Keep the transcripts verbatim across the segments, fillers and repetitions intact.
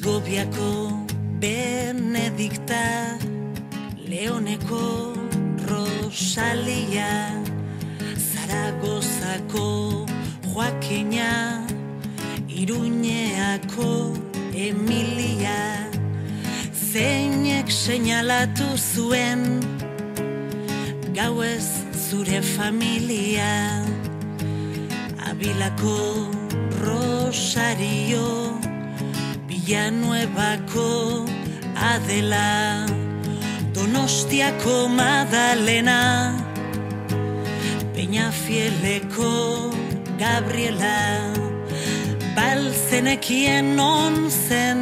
Segoviako Benedikta, Leoneko Rosalia, Zaragozako Joakina, Iruñeako Emilia, zeinek seinalatu zuen gauez zure familia. Abilako Rosario, Villanuevako Adela, Donostiako Madalena, Peñafieleko Gabriela, balzenekien non zen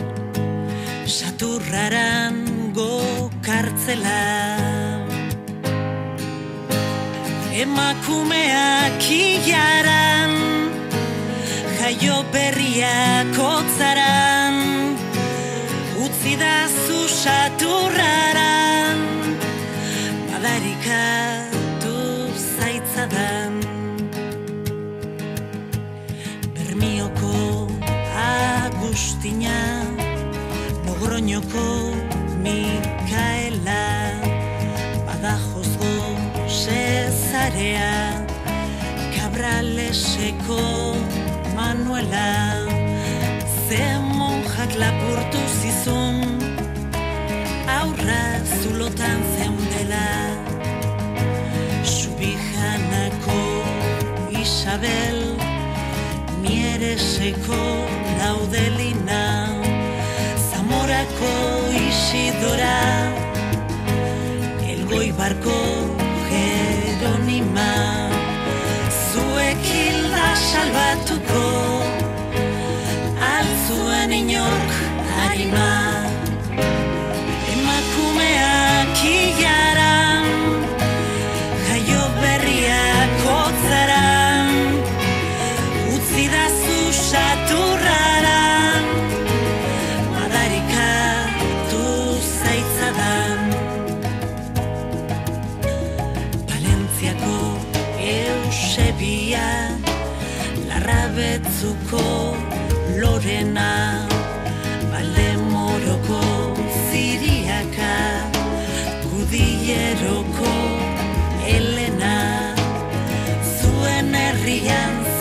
Saturrarango kartzela. Emakumeak ilaran, jaio berriak otzaran, utzi da zu Saturraran, madarikatu zaitzadan. Bermioko Agustina, Logroñoko Mikaela, Badajozko Cesarea, Cabraleseko Manuela, ze monjak lapurtu zizun, aurra zulotan zeundela. Subijanako Isabel, Miereseko Laudelina, Zamorako Isidora, Elgoibarko Jeronima, zuek hilda salbatuko altzuen inork harima. Emakumeak ilaran, jaio berriak otzaran, utzi da zu Saturraran, madarikatu zaitzadan. Palentziako Eusebia, Larrabetzuko Lorena, Valdemoroko Ziriaka, Gudilleroko Elena, zuen herrian